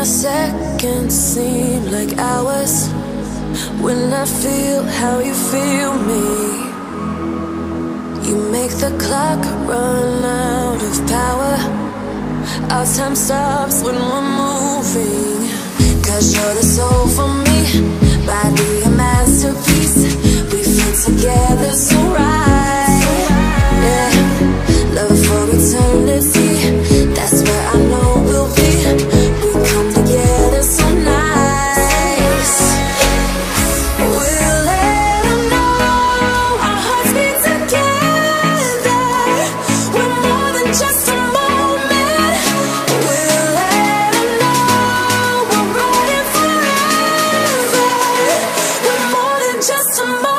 our seconds seem like hours, when I feel how you feel me. You make the clock run out of power. Our time stops when we're moving. 'Cause you're the soul for me, body a masterpiece. We fit together so right, yeah. Love for eternity, that's where I know we'll be. We come together so nice. We'll let them know our hearts beat together. We're more than just a moment. We'll let them know we're riding forever. We're more than just a moment.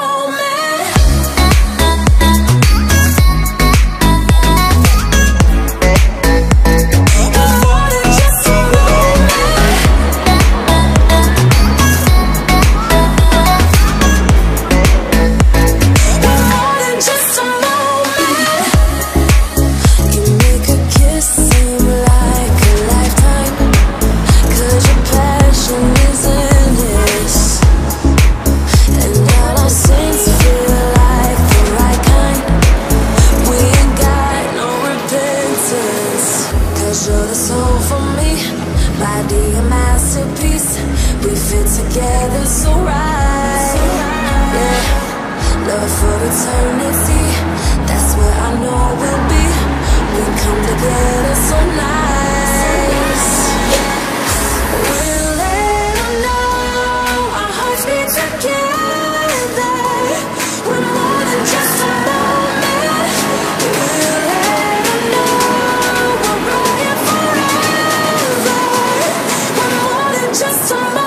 You're the soul for me, body a masterpiece. We fit together so right, yeah. Love for eternity, that's where I know we'll be. We come together so nice. We'll let them know our hearts beat together. We're more than just a moment. We'll let them know we're riding forever. We're more than just a moment.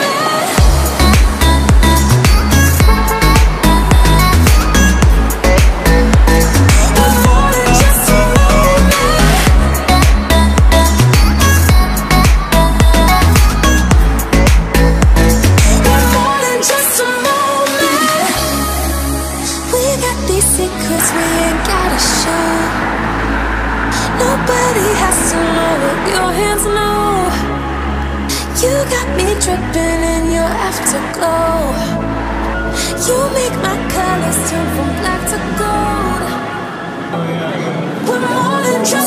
Secrets we ain't gotta show. Nobody has to know what your hands know. You got me dripping in your afterglow. You make my colors turn from black to gold. We're more than just